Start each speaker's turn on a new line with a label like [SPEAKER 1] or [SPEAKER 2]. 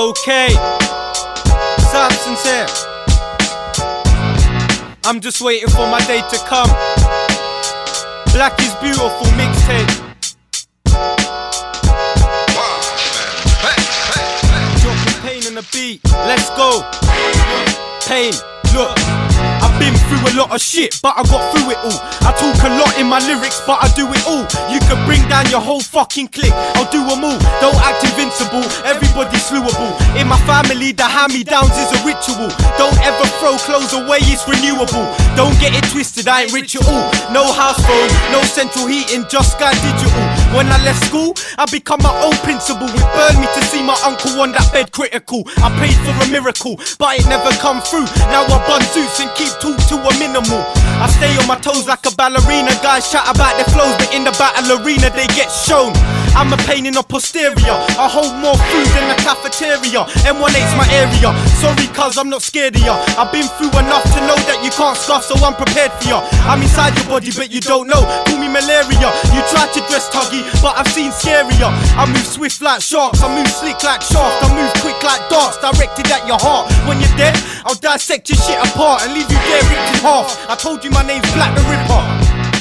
[SPEAKER 1] Okay, Samson's here. I'm just waiting for my day to come. Black is beautiful mixtape. Dropping pain on the beat. Let's go. Pain, look. I've been through a lot of shit, but I got through it all. I talk a lot in my lyrics, but I do it all. You can bring down your whole fucking clique, I'll do them all. Don't act invincible, everybody's slewable. In my family, the hand-me-downs is a ritual. Don't ever throw clothes away, it's renewable. Don't get it twisted, I ain't rich at all. No house phone, no central heating, just Sky Digital. When I left school, I become my own principal. It burned me to see my uncle on that bed critical. I prayed for a miracle, but it never come through. Now I bun suits and keep talk to a minimal. I stay on my toes like a ballerina. Guys chat about their flows, but in the battle arena they get shown. I'm a pain in the posterior. I hold more food than the cafeteria. M18's my area. Sorry cuz I'm not scared of ya. I've been through enough to know that you can't scuff, so I'm prepared for ya. I'm inside your body but you don't know. Call me malaria. You try to dress tuggy, but I've seen scarier. I move swift like sharks, I move slick like shaft, I move quick like darts, directed at your heart. When you're dead, I'll dissect your shit apart and leave you there ripped in half. I told you my name's Black the Ripper.